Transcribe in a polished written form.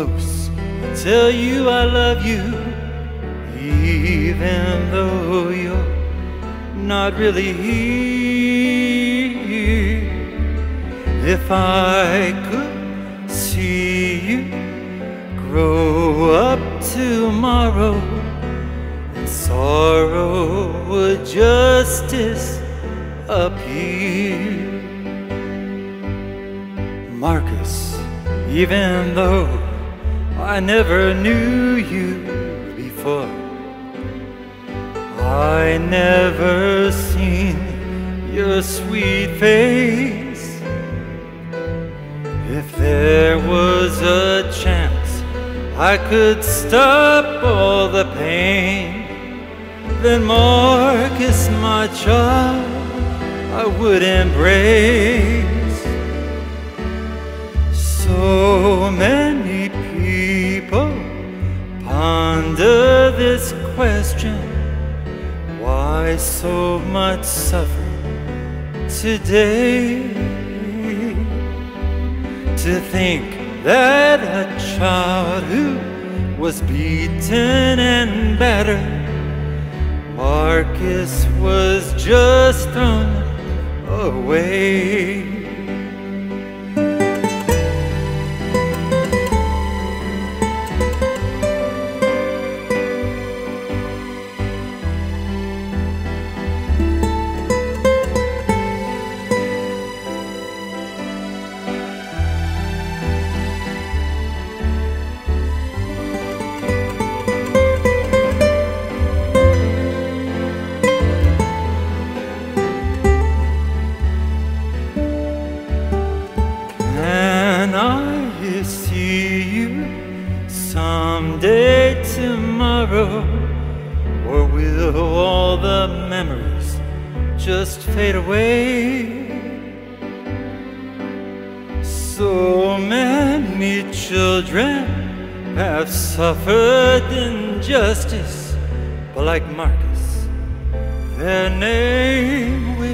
close and tell you I love you, even though you're not really here. If I could see you grow up tomorrow, and sorrow would just disappear. Marcus, even though I never knew you before, I never seen your sweet face. If there was a chance I could stop all the pain, then Marcus, my child, I would embrace. So many people ponder this question, why so much suffering today? To think that a child who was beaten and battered, Marcus was just thrown away. Can I see you someday tomorrow, or will all the memories just fade away? So many children have suffered injustice, but like Marcus, their name will